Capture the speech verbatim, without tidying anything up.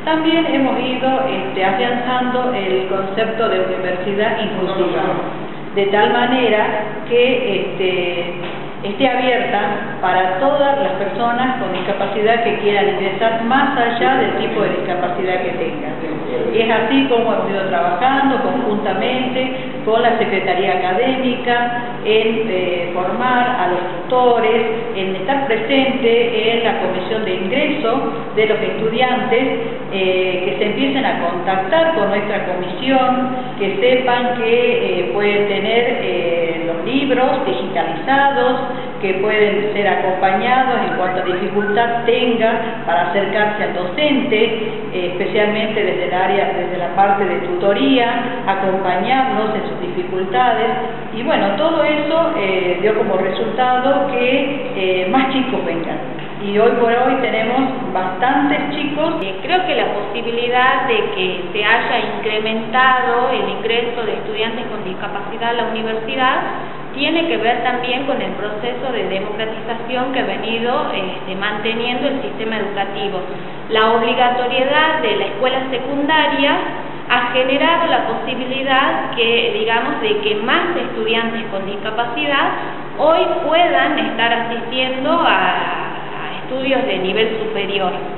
También hemos ido este, afianzando el concepto de universidad inclusiva, de tal manera que este, esté abierta para todas las personas con discapacidad que quieran ingresar, más allá del tipo de discapacidad que tengan. Es así como hemos ido trabajando conjuntamente con la Secretaría Académica en eh, formar a los tutores, en estar presente en la comisión de ingreso de los estudiantes, eh, que se empiecen a contactar con nuestra comisión, que sepan que eh, pueden tener eh, los libros digitalizados, que pueden ser acompañados en cuanto a dificultad tenga para acercarse al docente, eh, especialmente desde el área, desde la parte de tutoría, acompañarnos en sus dificultades, y bueno, todo eso eh, dio como resultado que eh, más chicos vengan. Y hoy por hoy tenemos bastantes chicos. Eh, creo que la posibilidad de que se haya incrementado el ingreso de estudiantes con discapacidad a la universidad tiene que ver también con el proceso de democratización que ha venido este, manteniendo el sistema educativo. La obligatoriedad de la escuela secundaria ha generado la posibilidad que, digamos, de que más estudiantes con discapacidad hoy puedan estar asistiendo a estudios de nivel superior.